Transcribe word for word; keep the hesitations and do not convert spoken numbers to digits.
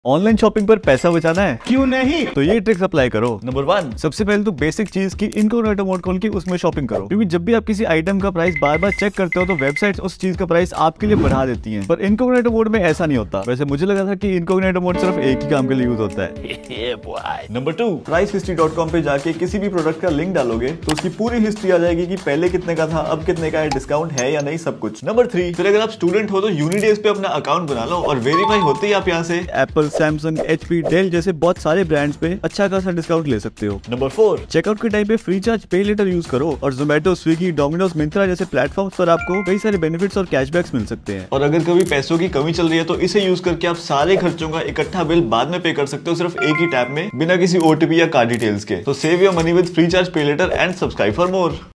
Online shopping पर पैसा बचाना है क्यों नहीं? तो ये ट्रिक्स अप्लाई करो। नंबर वन, सबसे पहले तो बेसिक चीज की इनकॉग्निटो मोड खोल के उसमें शॉपिंग करो, क्योंकि जब भी आप किसी आइटम का प्राइस बार बार चेक करते हो तो वेबसाइट्स उस चीज का प्राइस आपके लिए बढ़ा देती हैं। पर इनकॉग्निटो मोड में ऐसा नहीं होता। वैसे मुझे लगा था कि इनकॉग्निटो मोड सिर्फ एक ही काम के लिए यूज होता है। Number two, price history dot com पे जाके किसी भी प्रोडक्ट का लिंक डालोगे तो उसकी पूरी हिस्ट्री आ जाएगी कि पहले कितने का था, अब कितने का है, डिस्काउंट है या नहीं, सब कुछ। नंबर थ्री, फिर अगर आप स्टूडेंट हो तो यूनिडेज पे अपना अकाउंट बना लो और वेरीफाई होते ही आप यहाँ से Apple, Samsung, H P, Dell जैसे बहुत सारे ब्रांड्स पे अच्छा खासा डिस्काउंट ले सकते हो। नंबर फोर, चेकआउट के टाइम पे free charge pay later use करो और जोमेटो, स्विगी, डोमिनोज, मिंत्रा जैसे प्लेटफॉर्म्स पर आपको कई सारे बेनिफिट्स और कैशबैक्स मिल सकते हैं। और अगर कभी पैसों की कमी चल रही है तो इसे यूज करके आप सारे खर्चों का इकट्ठा बिल बाद में पे कर सकते हो, सिर्फ एक ही टैप में, बिना किसी ओटीपी या कार्ड डिटेल्स के। तो save your money with free charge pay later and subscribe for more.